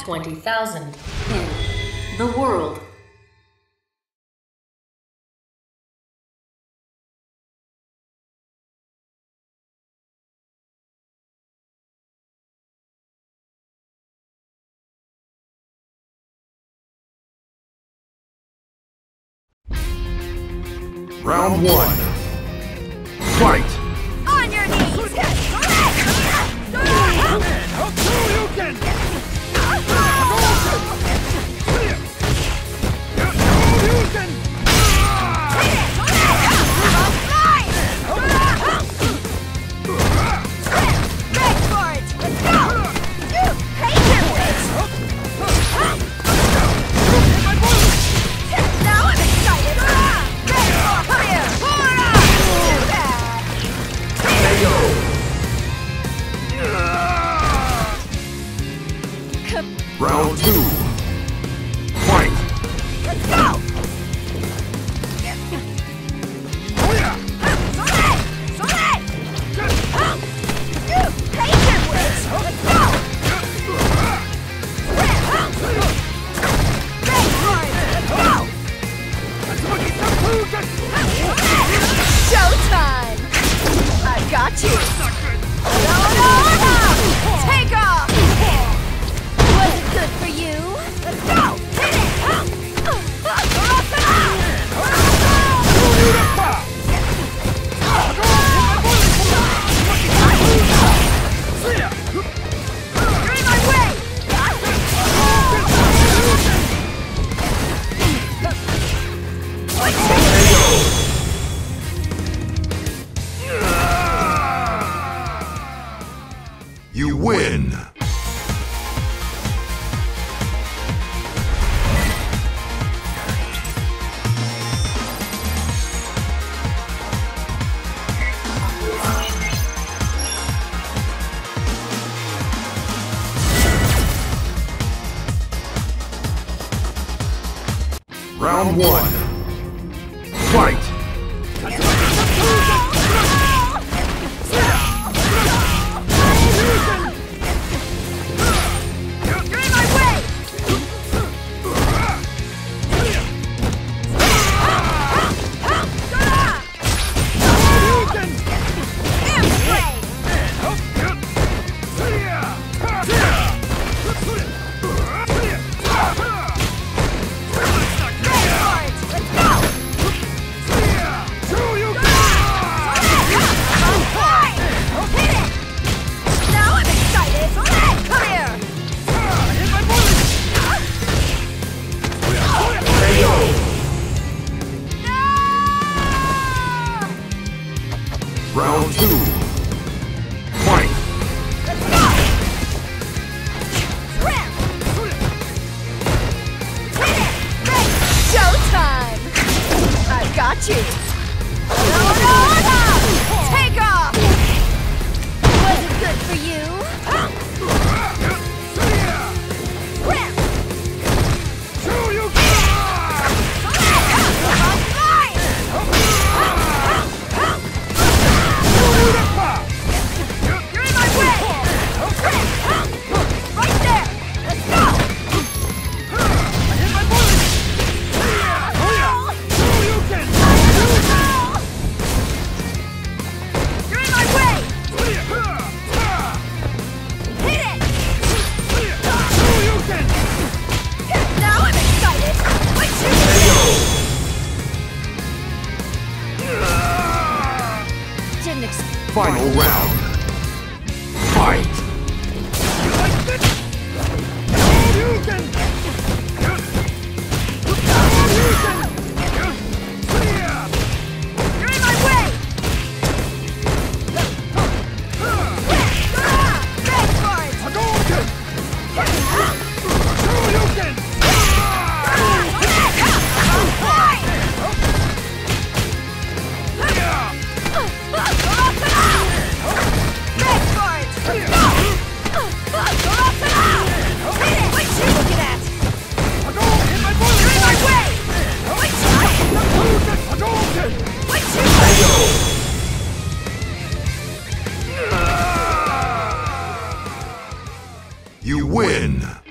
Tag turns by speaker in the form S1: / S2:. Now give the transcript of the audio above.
S1: 20,000. In the world.
S2: Round one. Fight!
S3: On your knees!
S2: Round two. Fight!
S3: Let's go! Showtime! I got you! No! Take off! Was it good for you? Let's go! Hit it! You're in my way!
S2: You win! Round one. Fight! Round two. Fight!
S3: Let's go! Showtime! I got you! No! Take off! Was it good for you?
S2: Final round. Fight!
S3: You're in my way! Beg for it!
S2: You win!